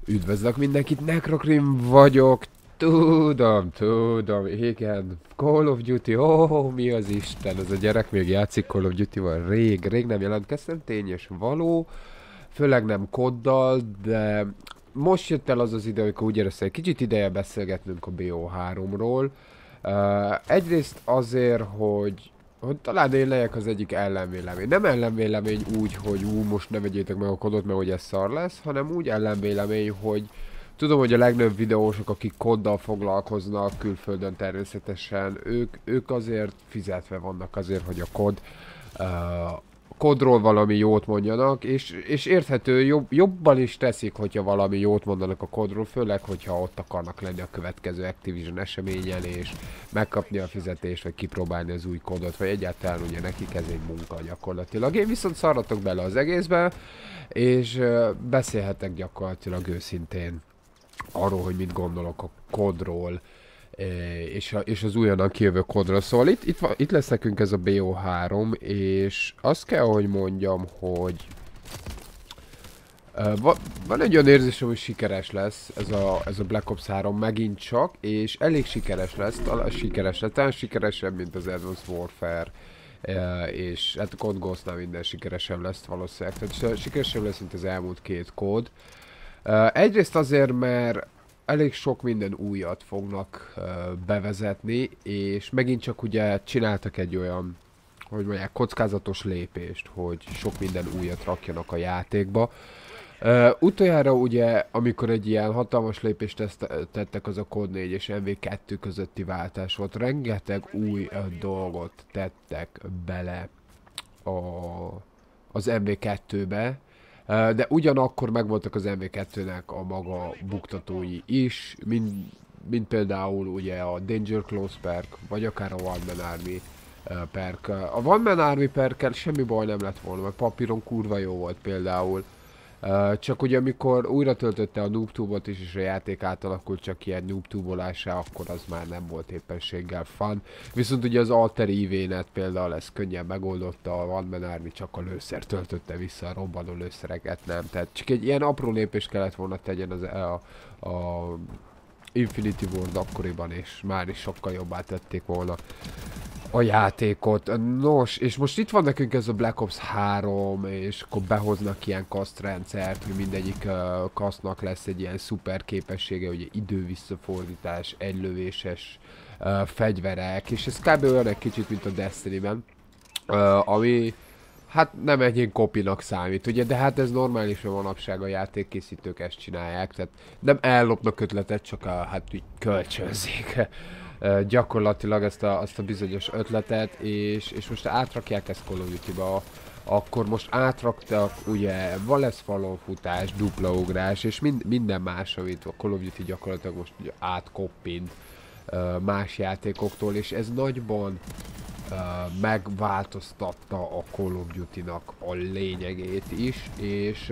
Üdvözlök mindenkit, Necrokrim vagyok. Tudom, igen. Call of Duty, mi az Isten, ez a gyerek még játszik Call of Duty-val. Rég nem jelentkeztem, tény és való. Főleg nem koddal, de most jött el az az idő, amikor úgy éreztem, egy kicsit ideje beszélgetnünk a BO3-ról. Egyrészt azért, hogy talán én legyek az egyik ellenvélemény. Nem ellenvélemény úgy, hogy most ne vegyétek meg a kodot, mert hogy ez szar lesz, hanem úgy ellenvélemény, hogy tudom, hogy a legnagyobb videósok, akik koddal foglalkoznak, külföldön természetesen, ők azért fizetve vannak azért, hogy a kodról valami jót mondjanak, és érthető, jobban is teszik, hogyha valami jót mondanak a kodról, főleg, hogyha ott akarnak lenni a következő Activision eseményen, és megkapni a fizetést, vagy kipróbálni az új kodot, vagy egyáltalán ugye nekik ez egy munka gyakorlatilag. Én viszont szaratok bele az egészbe, és beszélhetek gyakorlatilag őszintén arról, hogy mit gondolok a kodról, és az újonnan kijövő kodról. Szóval itt lesz nekünk ez a BO3, és azt kell, hogy mondjam, hogy van egy olyan érzésem, hogy sikeres lesz ez a Black Ops 3 megint csak, és elég sikeres lesz, talán sikeresebb, mint az Advanced Warfare, és hát a Code Ghost-nál minden sikeresebb lesz valószínűleg, tehát sikeresebb lesz, mint az elmúlt két kód. Egyrészt azért, mert elég sok minden újat fognak bevezetni, és megint csak ugye csináltak egy olyan, hogy mondják, kockázatos lépést, hogy sok minden újat rakjanak a játékba. Utoljára ugye, amikor egy ilyen hatalmas lépést tettek, az a Code 4 és MV2 közötti váltás volt, rengeteg új dolgot tettek bele az MV2-be, de ugyanakkor megvoltak az MV2-nek a maga buktatói is, mint például ugye a Danger Close perk, vagy akár a One Man Army perk. A One Man Army perkkel semmi baj nem lett volna, mert papíron kurva jó volt például. Csak ugye amikor újra töltötte a NoobTube-ot is, és a játék átalakult csak ilyen NoobTube-olásra, akkor az már nem volt éppenséggel fun. Viszont ugye az Alter EV-net például ezt könnyen megoldotta, a One Man Army csak a lőszer töltötte vissza, a robbanó lőszereket nem. Tehát csak egy ilyen apró lépést kellett volna tegyen a Infinity Ward akkoriban, és már is sokkal jobbá tették volna a játékot. Nos, és most itt van nekünk ez a Black Ops 3, és akkor behoznak ilyen kasztrendszert, hogy mindegyik kasznak lesz egy ilyen szuper képessége, ugye idővisszafordítás, egylövéses fegyverek, és ez kb. Olyan egy kicsit, mint a Destiny-ben, ami hát nem egy kopinak számít, ugye, de hát ez normális, hogy manapság a játékkészítők ezt csinálják, tehát nem ellopnak ötletet, csak hát így kölcsönzik gyakorlatilag azt a bizonyos ötletet, és most átrakják ezt Call of Duty-ba, akkor most átraktak, ugye, lesz falonfutás, dupla ugrás, és minden más, amit a Call of Duty gyakorlatilag most ugye átkoppint más játékoktól, és ez nagyban megváltoztatta a Call of Duty-nak a lényegét is, és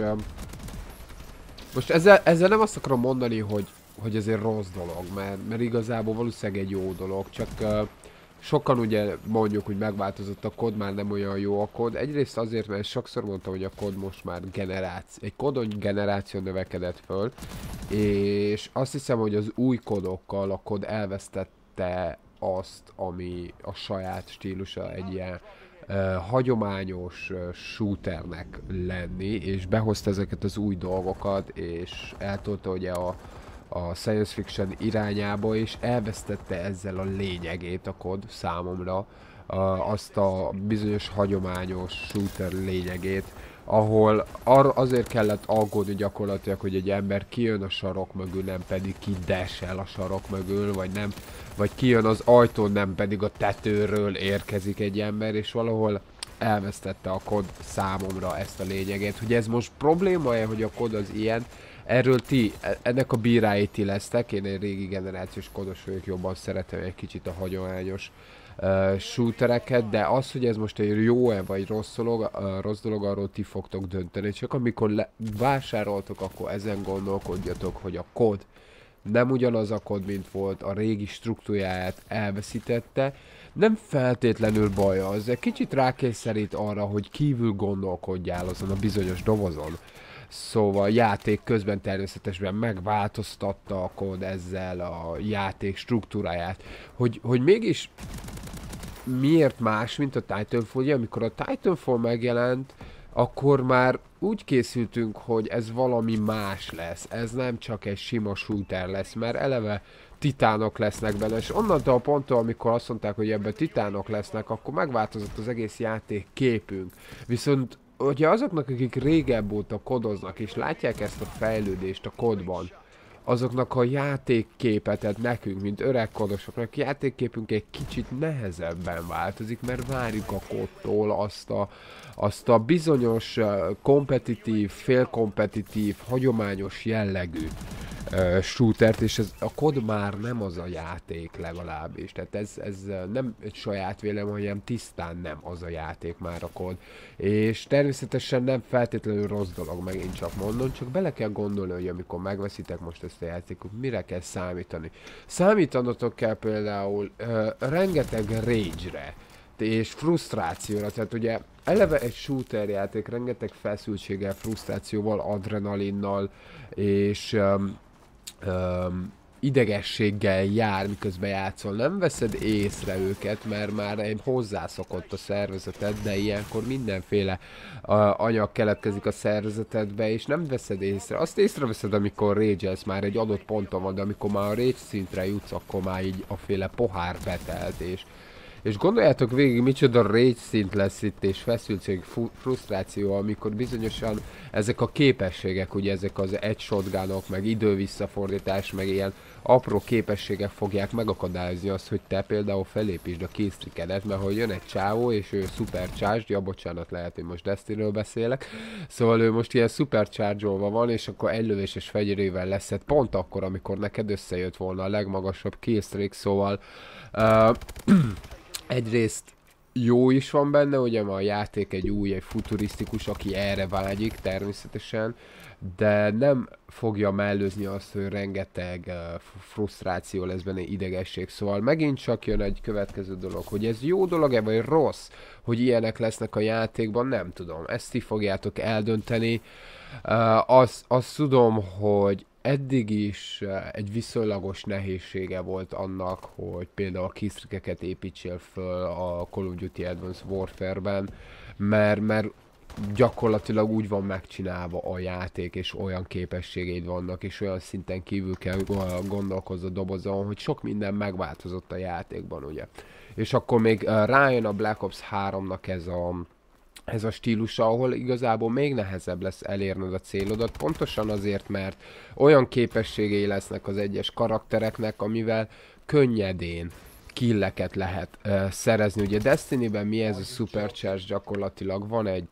most ezzel nem azt akarom mondani, hogy ez egy rossz dolog, mert igazából valószínűleg egy jó dolog, csak sokan ugye mondjuk, hogy megváltozott a kod, már nem olyan jó a kod. Egyrészt azért, mert sokszor mondtam, hogy a kod most már egy kodon generáció növekedett föl, és azt hiszem, hogy az új kodokkal a kod elvesztette azt, ami a saját stílusa egy ilyen hagyományos shooternek lenni, és behozta ezeket az új dolgokat, és eltolta ugye a science fiction irányába, és elvesztette ezzel a lényegét a kod számomra, azt a bizonyos hagyományos shooter lényegét, ahol azért kellett aggódni gyakorlatilag, hogy egy ember kijön a sarok mögül, nem pedig kidesel a sarok mögül, vagy kijön az ajtón, nem pedig a tetőről érkezik egy ember, és valahol elvesztette a kod számomra ezt a lényegét. Hogy ez most probléma-e, hogy a kod az ilyen, erről ennek a bírái ti lesztek, én egy régi generációs kodos vagyok, jobban szeretem egy kicsit a hagyományos shootereket, de az, hogy ez most egy jó-e vagy rossz dolog, arról ti fogtok dönteni. Csak amikor vásároltok, akkor ezen gondolkodjatok, hogy a kod nem ugyanaz a kod, mint volt, a régi struktúráját elveszítette, nem feltétlenül baj az, egy kicsit rákényszerít arra, hogy kívül gondolkodjál azon a bizonyos dobozon. Szóval játék közben természetesen megváltoztatta a kód ezzel a játék struktúráját. Hogy mégis miért más, mint a Titanfall? Ugye, amikor a Titanfall megjelent, akkor már úgy készültünk, hogy ez valami más lesz. Ez nem csak egy sima shooter lesz, mert eleve titánok lesznek benne, és onnantól a ponttól, amikor azt mondták, hogy ebben titánok lesznek, akkor megváltozott az egész játék képünk. Viszont ugye azoknak, akik régebb óta kodoznak, és látják ezt a fejlődést a kodban, azoknak a játékképet, tehát nekünk, mint öreg kodosoknak, játékképünk egy kicsit nehezebben változik, mert várjuk a kodtól azt a bizonyos kompetitív, félkompetitív, hagyományos jellegű shootert, és a kod már nem az a játék legalábbis. Tehát ez nem egy saját vélemény, hanem tisztán nem az a játék már a kod. És természetesen nem feltétlenül rossz dolog, megint csak mondom, csak bele kell gondolni, hogy amikor megveszitek most ezt a játékot, mire kell számítani. Számítanotok kell például rengeteg rage-re és frusztrációra, tehát ugye eleve egy shooter játék rengeteg feszültséggel, frusztrációval, adrenalinnal és idegességgel jár, miközben játszol. Nem veszed észre őket, mert már hozzászokott a szervezeted, de ilyenkor mindenféle anyag keletkezik a szervezetedbe, és nem veszed észre. Azt észreveszed, amikor rage-elsz, már egy adott ponton van, de amikor már a rage szintre jutsz, akkor már így a féle pohár betelt, és gondoljátok végig, micsoda rage szint lesz itt, és feszültség, frusztráció, amikor bizonyosan ezek a képességek, ugye ezek az egy shotgunok, meg idővisszafordítás, meg ilyen apró képességek fogják megakadályozni azt, hogy te például felépítsd a killstreakedet, mert hogy jön egy csávó, és ő supercharged, ja bocsánat, lehet, hogy most Destinyről beszélek, szóval ő most ilyen supercharge-olva van, és akkor egy lövéses fegyverével leszed pont akkor, amikor neked összejött volna a legmagasabb killstreak, szóval egyrészt jó is van benne, ugye ma a játék egy új, egy futurisztikus, aki erre vágyik természetesen, de nem fogja mellőzni azt, hogy rengeteg frusztráció lesz benne, idegesség. Szóval megint csak jön egy következő dolog, hogy ez jó dolog-e vagy rossz, hogy ilyenek lesznek a játékban, nem tudom. Ezt ti fogjátok eldönteni. Azt tudom, hogy eddig is egy viszonylagos nehézsége volt annak, hogy például a killstreakeket építsél föl a Call of Duty Advanced Warfare-ben, mert gyakorlatilag úgy van megcsinálva a játék, és olyan képességeid vannak, és olyan szinten kívül kell gondolkozni a dobozon, hogy sok minden megváltozott a játékban, ugye. És akkor még rájön a Black Ops 3-nak ez a stílusa, ahol igazából még nehezebb lesz elérned a célodat, pontosan azért, mert olyan képességei lesznek az egyes karaktereknek, amivel könnyedén killeket lehet szerezni. Ugye Destiny-ben mi ez a Supercharge, gyakorlatilag van egy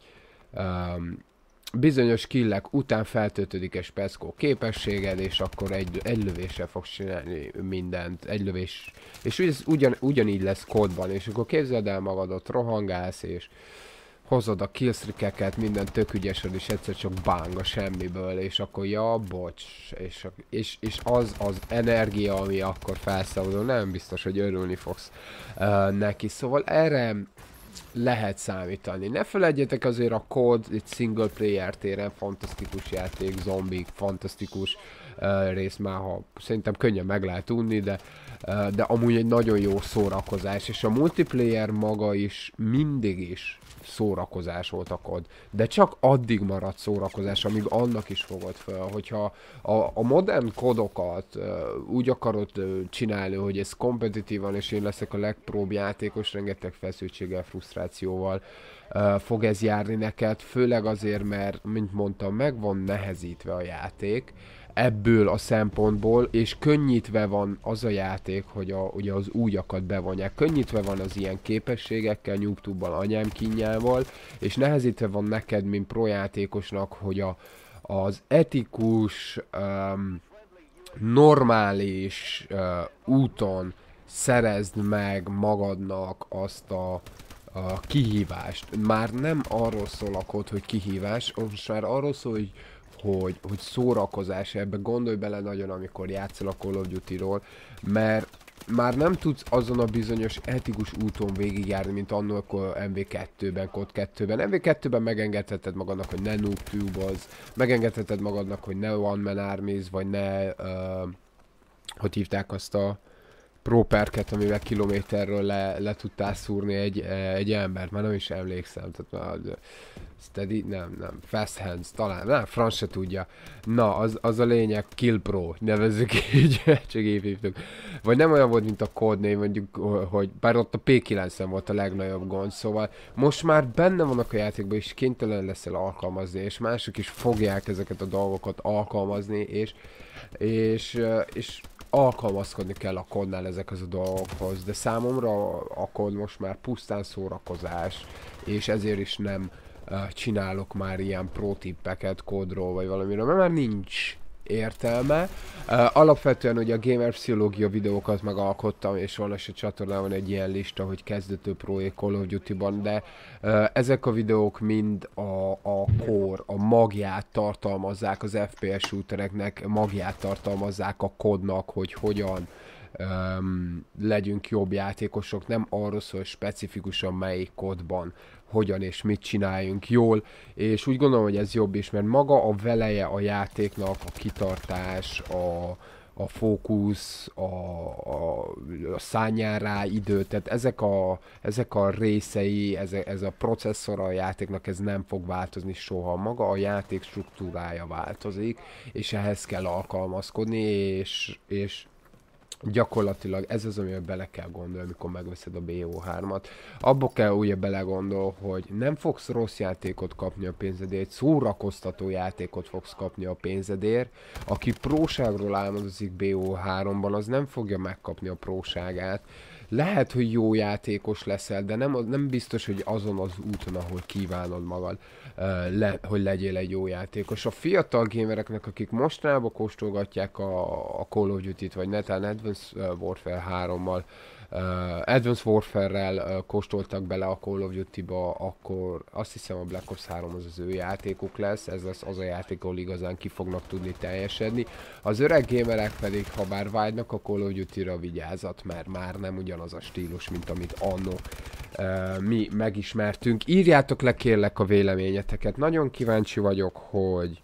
bizonyos killek után feltöltődik egy speckó képességed, és akkor egy lövéssel fogsz csinálni mindent, egy lövés, és ez ugyanígy lesz kódban, és akkor képzeld el magadat, rohangálsz, és hozod a killstreakeket, minden tök ügyesed, és egyszer csak bang a semmiből, és akkor ja, bocs, és az energia, ami akkor felszabadul, nem biztos, hogy örülni fogsz neki, szóval erre lehet számítani. Ne felejtjetek azért a kód, egy single player téren fantasztikus játék, zombik, fantasztikus rész már, ha szerintem könnyen meg lehet unni, de amúgy egy nagyon jó szórakozás, és a multiplayer maga is mindig is szórakozás volt a kod, de csak addig maradt szórakozás, amíg annak is fogod fel, hogyha a modern kodokat úgy akarod csinálni, hogy ez kompetitívan, és én leszek a legpróbb játékos, rengeteg feszültséggel, frusztrációval fog ez járni neked, főleg azért, mert, mint mondtam, meg van nehezítve a játék, ebből a szempontból, és könnyítve van az a játék, hogy ugye az újakat bevonják. Könnyítve van az ilyen képességekkel, nyugtúbbal, anyám kínjával, és nehezítve van neked, mint projátékosnak, hogy az etikus, normális úton szerezd meg magadnak azt a kihívást. Már nem arról szól a kód, hogy kihívás, most már arról szól, hogy szórakozás, ebbe gondolj bele nagyon, amikor játszol a Call of Duty-ról, mert már nem tudsz azon a bizonyos etikus úton végigjárni, mint annól akkor MV2-ben, COD 2-ben. MV2-ben megengedheted magadnak, hogy ne noob-tube-oz, megengedheted magadnak, hogy ne one man armies, vagy ne, hogy hívták azt a pro perket, amivel kilométerről le tudtál szúrni egy embert, már nem is emlékszem, tehát már steady, nem, fast hands, talán, nem, franc se tudja. Na, az a lényeg, kill pro, nevezzük így, csak így hívtuk. Vagy nem olyan volt, mint a Codename, mondjuk, hogy bár ott a P9-en volt a legnagyobb gond, szóval most már benne vannak a játékban, és kénytelen leszel alkalmazni, és mások is fogják ezeket a dolgokat alkalmazni, és alkalmazkodni kell a kodnál ezekhez a dolgokhoz, de számomra a kod most már pusztán szórakozás, és ezért is nem csinálok már ilyen pro tippeket kódról vagy valamiről, mert már nincs értelme. Alapvetően ugye a gamer pszichológia videókat megalkottam, és van a csatornában egy ilyen lista, hogy kezdető pro Call of Duty-ban, de ezek a videók mind a core, a magját tartalmazzák az FPS shootereknek, magját tartalmazzák a kodnak, hogy hogyan legyünk jobb játékosok, nem arról szól specifikusan melyik kodban hogyan és mit csináljunk jól, és úgy gondolom, hogy ez jobb is, mert maga a veleje a játéknak, a kitartás, a fókusz, a szánján rá idő, tehát ezek a részei, ez a processzora a játéknak, ez nem fog változni soha. Maga a játék struktúrája változik, és ehhez kell alkalmazkodni, és gyakorlatilag ez az, amivel bele kell gondolni, amikor megveszed a BO3-at. Abba kell ugye belegondol, hogy nem fogsz rossz játékot kapni a pénzedért, szórakoztató játékot fogsz kapni a pénzedért. Aki próságról álmodozik BO3-ban, az nem fogja megkapni a próságát. Lehet, hogy jó játékos leszel, de nem biztos, hogy azon az úton, ahol kívánod magad, hogy legyél egy jó játékos. A fiatal gamereknek, akik mostanában kóstolgatják a Call of Duty-t, vagy netán Advanced Warfare 3-mal, Advanced Warfare-rel kóstoltak bele a Call of Duty-ba, akkor azt hiszem a Black Ops 3 az ő játékuk lesz, ez lesz az a játék, ahol igazán ki fognak tudni teljesedni. Az öreg gamerek pedig, ha bár vágynak a Call of Duty-ra, vigyázat, mert már nem ugyanaz a stílus, mint amit anno mi megismertünk. Írjátok le kérlek a véleményeteket, nagyon kíváncsi vagyok, hogy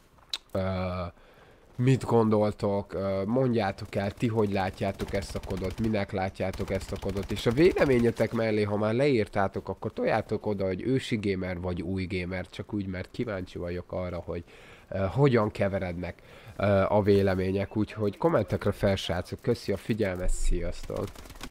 mit gondoltok, mondjátok el, ti hogy látjátok ezt a kodot, minek látjátok ezt a kodot, és a véleményetek mellé, ha már leírtátok, akkor toljátok oda, hogy ősi gamer vagy új gamer, csak úgy, mert kíváncsi vagyok arra, hogy hogyan keverednek a vélemények, úgyhogy kommentekre fel, srácok, köszi a figyelmet, sziasztok!